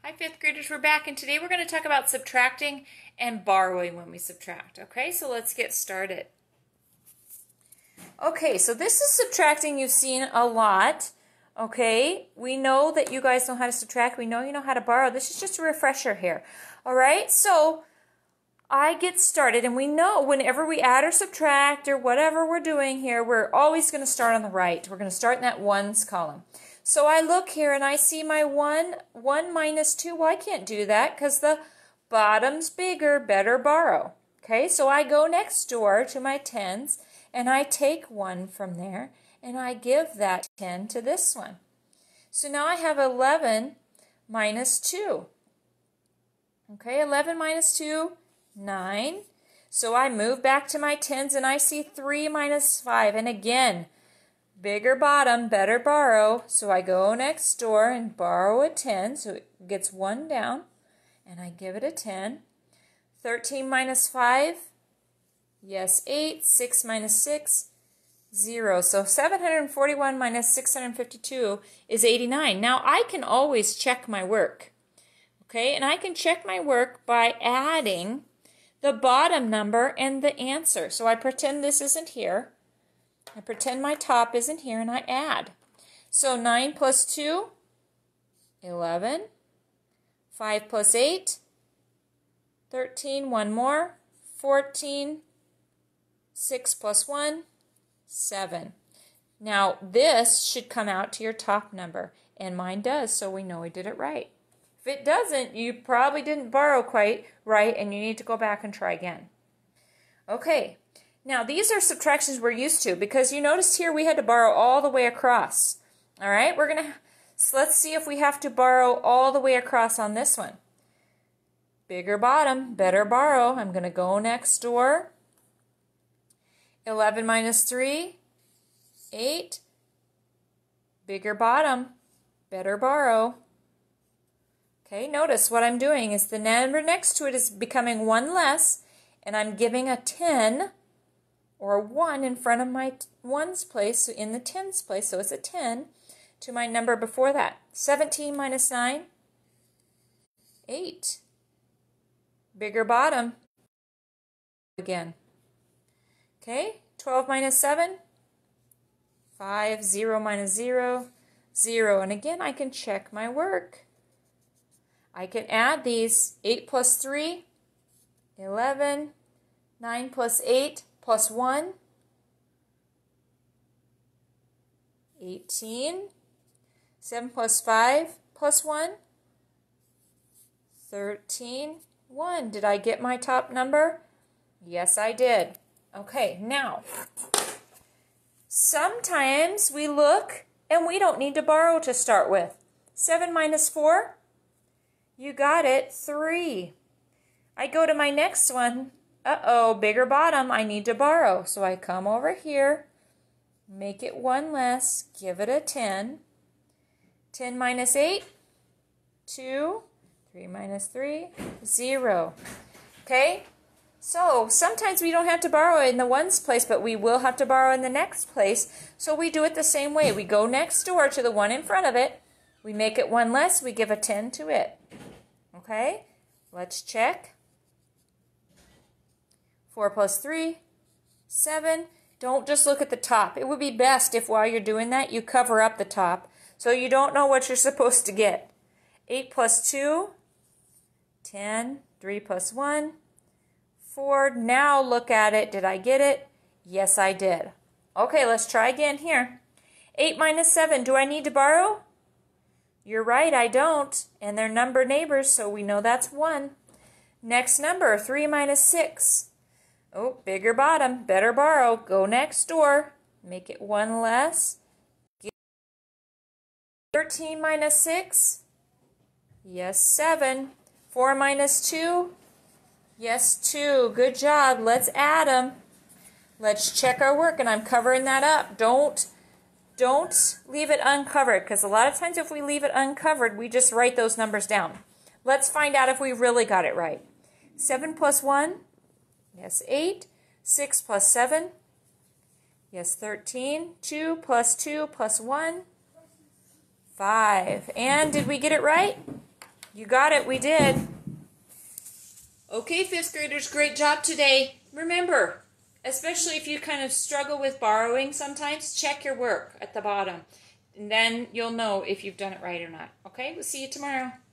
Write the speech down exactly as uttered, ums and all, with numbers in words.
Hi, fifth graders, we're back, and today we're going to talk about subtracting and borrowing when we subtract. Okay, so let's get started. Okay, so this is subtracting you've seen a lot. Okay, we know that you guys know how to subtract. We know you know how to borrow. This is just a refresher here. All right, so I get started, and we know whenever we add or subtract or whatever we're doing here, we're always going to start on the right. We're going to start in that ones column. So I look here and I see my one, one minus two. Well, I can't do that because the bottom's bigger, better borrow. Okay, so I go next door to my tens and I take one from there and I give that ten to this one. So now I have eleven minus two. Okay, eleven minus two, nine. So I move back to my tens and I see three minus five. And again, bigger bottom, better borrow. So I go next door and borrow a ten. So it gets one down. And I give it a ten. thirteen minus five. Yes, eight. six minus six. zero. So seven hundred forty-one minus six hundred fifty-two is eighty-nine. Now I can always check my work. Okay, and I can check my work by adding the bottom number and the answer. So I pretend this isn't here. I pretend my top isn't here and I add. So nine plus two, eleven. five plus eight, thirteen. One more, fourteen. six plus one, seven. Now this should come out to your top number. And mine does, so we know we did it right. If it doesn't, you probably didn't borrow quite right and you need to go back and try again. Okay. Now, these are subtractions we're used to because you notice here we had to borrow all the way across. All right, we're going to, so let's see if we have to borrow all the way across on this one. Bigger bottom, better borrow. I'm going to go next door. eleven minus three, eight. Bigger bottom, better borrow. Okay, notice what I'm doing is the number next to it is becoming one less, and I'm giving a ten. Or one in front of my ones place, in the tens place, so it's a ten, to my number before that. seventeen minus nine, eight. Bigger bottom, again. Okay, twelve minus seven, five. zero minus zero, zero. And again, I can check my work. I can add these. eight plus three, eleven. nine plus eight, plus one, eighteen. seven plus five, plus one, thirteen. one. Did I get my top number? Yes, I did. Okay, now, sometimes we look and we don't need to borrow to start with. seven minus four, you got it, three. I go to my next one. Uh-oh, bigger bottom, I need to borrow. So I come over here, make it one less, give it a ten. ten minus eight, two. three minus three, zero. Okay? So sometimes we don't have to borrow in the ones place, but we will have to borrow in the next place. So we do it the same way. We go next door to the one in front of it. We make it one less, we give a ten to it. Okay? Let's check. four plus three, seven. Don't just look at the top. It would be best if while you're doing that, you cover up the top so you don't know what you're supposed to get. eight plus two, ten. three plus one, four. Now look at it. Did I get it? Yes, I did. Okay, let's try again here. eight minus seven. Do I need to borrow? You're right, I don't. And they're number neighbors, so we know that's one. Next number, three minus six. Oh, bigger bottom, better borrow. Go next door. Make it one less. thirteen minus six. Yes, seven. four minus two. Yes, two. Good job. Let's add them. Let's check our work, and I'm covering that up. Don't, don't leave it uncovered, because a lot of times if we leave it uncovered, we just write those numbers down. Let's find out if we really got it right. seven plus one. Yes, eight. six plus seven. Yes, thirteen. two plus two plus one. five. And did we get it right? You got it. We did. Okay, fifth graders, great job today. Remember, especially if you kind of struggle with borrowing sometimes, check your work at the bottom. And then you'll know if you've done it right or not. Okay, we'll see you tomorrow.